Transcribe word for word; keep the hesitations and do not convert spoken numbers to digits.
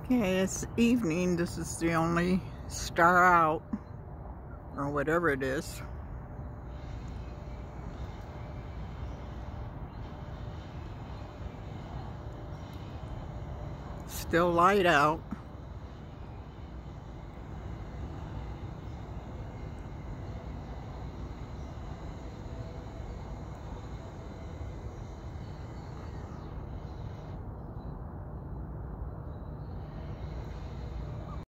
Okay, it's evening. This is the only star out, or whatever it is. Still light out.